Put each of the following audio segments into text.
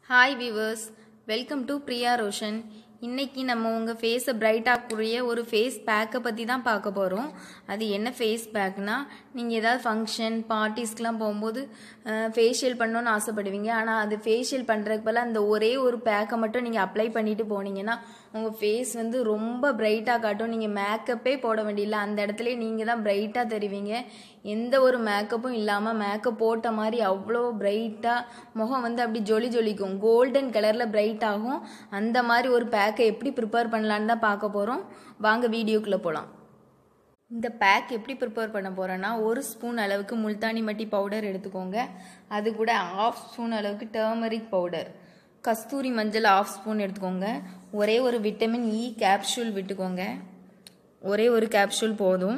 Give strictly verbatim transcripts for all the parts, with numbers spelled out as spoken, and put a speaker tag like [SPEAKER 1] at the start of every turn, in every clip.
[SPEAKER 1] Hi viewers, welcome to Priya Roshan. இன்னைக்கு நம்ம உங்க ஃபேஸை பிரைட் ஆக்கக்கூடிய ஒரு ஃபேஸ் பேக்கை பற்றி தான் பார்க்க போகிறோம். அது என்ன ஃபேஸ் பேக்னா, நீங்கள் ஏதாவது ஃபங்க்ஷன் பார்ட்டிஸ்க்கெலாம் போகும்போது ஃபேஷியல் பண்ணணுன்னு ஆசைப்படுவீங்க. ஆனால் அது ஃபேஷியல் பண்ணுறதுக்கு பதிலாக அந்த ஒரே ஒரு பேக்கை மட்டும் நீங்கள் அப்ளை பண்ணிட்டு போனீங்கன்னா உங்கள் ஃபேஸ் வந்து ரொம்ப பிரைட்டாக காட்டும். நீங்கள் மேக்கப்பே போட வேண்டியதில்லை, அந்த இடத்துல நீங்கள் தான் பிரைட்டாக தெரிவிங்க. எந்த ஒரு மேக்கப்பும் இல்லாமல் மேக்கப் போட்ட மாதிரி அவ்வளோ பிரைட்டாக முகம் வந்து அப்படி ஜொலி ஜொலிக்கும், கோல்டன் கலரில் பிரைட் ஆகும். அந்த மாதிரி ஒரு பேக்கை எப்படி ப்ரிப்பேர் பண்ணலான்னு தான் பார்க்க போகிறோம். வாங்க வீடியோக்குள்ளே போகலாம். இந்த பேக் எப்படி ப்ரிப்பேர் பண்ண போகிறேன்னா, ஒரு ஸ்பூன் அளவுக்கு முல்தானி மட்டி பவுடர் எடுத்துக்கோங்க. அது கூட ஆஃப் ஸ்பூன் அளவுக்கு டர்மரிக் பவுடர், கஸ்தூரி மஞ்சள் ஆஃப் ஸ்பூன் எடுத்துக்கோங்க. ஒரே ஒரு விட்டமின் இ கேப்சூல் விட்டுக்கோங்க, ஒரே ஒரு கேப்சூல் போதும்.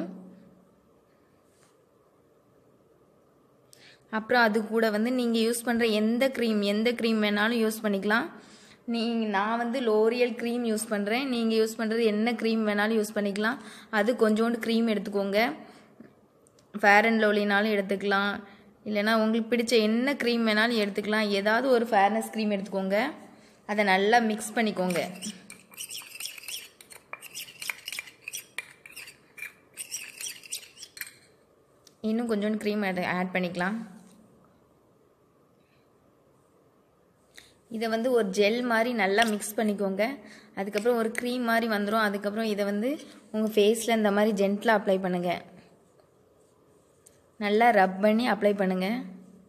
[SPEAKER 1] அப்புறம் அது கூட வந்து நீங்கள் யூஸ் பண்ணுற எந்த க்ரீம் எந்த க்ரீம் வேணாலும் யூஸ் பண்ணிக்கலாம். நீங்கள் நான் வந்து லோரியல் க்ரீம் யூஸ் பண்ணுறேன், நீங்கள் யூஸ் பண்ணுறது என்ன க்ரீம் வேணாலும் யூஸ் பண்ணிக்கலாம். அது கொஞ்சோண்டு க்ரீம் எடுத்துக்கோங்க. ஃபேர் அண்ட் லவ்லினாலும் எடுத்துக்கலாம், இல்லைனா உங்களுக்கு பிடிச்ச என்ன க்ரீம் வேணாலும் எடுத்துக்கலாம். ஏதாவது ஒரு ஃபேர்னஸ் க்ரீம் எடுத்துக்கோங்க. அதை நல்லா மிக்ஸ் பண்ணிக்கோங்க. இன்னும் கொஞ்சோண்டு க்ரீம் ஆட் பண்ணிக்கலாம். இதை வந்து ஒரு ஜெல் மாதிரி நல்லா மிக்ஸ் பண்ணிக்கோங்க. அதுக்கப்புறம் ஒரு க்ரீம் மாதிரி வந்துடும். அதுக்கப்புறம் இதை வந்து உங்கள் ஃபேஸில் இந்த மாதிரி ஜென்டிலாக அப்ளை பண்ணுங்கள். நல்லா ரப் பண்ணி அப்ளை பண்ணுங்கள்.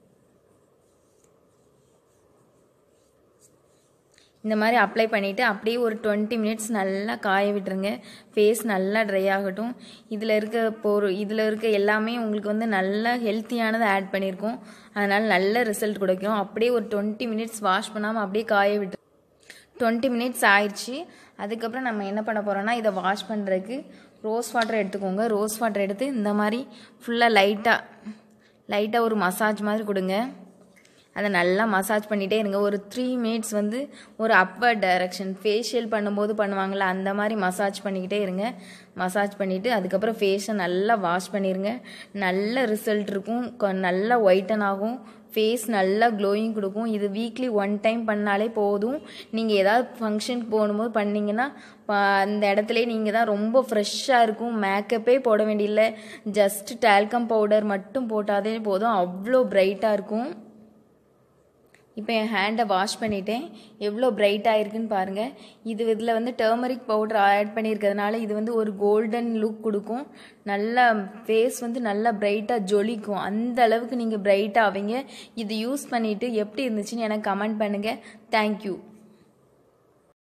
[SPEAKER 1] இந்த மாதிரி அப்ளை பண்ணிவிட்டு அப்படியே ஒரு டுவெண்ட்டி மினிட்ஸ் நல்லா காய விட்டுருங்க. ஃபேஸ் நல்லா ட்ரை ஆகட்டும். இதில் இருக்க பொருள் இதில் இருக்க எல்லாமே உங்களுக்கு வந்து நல்ல ஹெல்த்தியானதை ஆட் பண்ணியிருக்கோம். அதனால் நல்ல ரிசல்ட் கிடைக்கும். அப்படியே ஒரு டுவெண்ட்டி மினிட்ஸ் வாஷ் பண்ணாமல் அப்படியே காய விட்டு டுவெண்ட்டி மினிட்ஸ் ஆயிடுச்சு. அதுக்கப்புறம் நம்ம என்ன பண்ண போகிறோன்னா, இதை வாஷ் பண்ணுறதுக்கு ரோஸ் வாட்டர் எடுத்துக்கோங்க. ரோஸ் வாட்டர் எடுத்து இந்த மாதிரி ஃபுல்லாக லைட்டாக லைட்டாக ஒரு மசாஜ் மாதிரி கொடுங்க. அதை நல்லா மசாஜ் பண்ணிகிட்டே இருங்க. ஒரு த்ரீ மினிட்ஸ் வந்து ஒரு அப்வர்ட் டைரக்ஷன், ஃபேஷியல் பண்ணும்போது பண்ணுவாங்கள்ல அந்த மாதிரி மசாஜ் பண்ணிக்கிட்டே இருங்க. மசாஜ் பண்ணிவிட்டு அதுக்கப்புறம் ஃபேஸை நல்லா வாஷ் பண்ணிடுங்க. நல்ல ரிசல்ட் இருக்கும், நல்லா ஒயிட்டன் ஆகும், ஃபேஸ் நல்லா க்ளோயிங் கொடுக்கும். இது வீக்லி ஒன் டைம் பண்ணாலே போதும். நீங்கள் ஏதாவது ஃபங்க்ஷனுக்கு போகும்போது பண்ணிங்கன்னா அந்த இடத்துல நீங்கள் தான் ரொம்ப ஃப்ரெஷ்ஷாக இருக்கும். மேக்கப்பே போட வேண்டியதில்லை, ஜஸ்ட் டால்கம் பவுடர் மட்டும் போட்டாலே போதும், அவ்வளோ பிரைட்டாக இருக்கும். இப்போ என் ஹேண்டை வாஷ் பண்ணிட்டேன், எவ்வளோ பிரைட்டாக இருக்குன்னு பாருங்கள். இது இதில் வந்து டர்மரிக் பவுடர் ஆட் பண்ணியிருக்கிறதுனால இது வந்து ஒரு கோல்டன் லுக் கொடுக்கும். நல்லா ஃபேஸ் வந்து நல்லா பிரைட்டாக ஜொலிக்கும். அந்த அளவுக்கு நீங்கள் பிரைட்டாக ஆவீங்க. இது யூஸ் பண்ணிவிட்டு எப்படி இருந்துச்சுன்னு எனக்கு கமெண்ட் பண்ணுங்கள். தேங்க்யூ.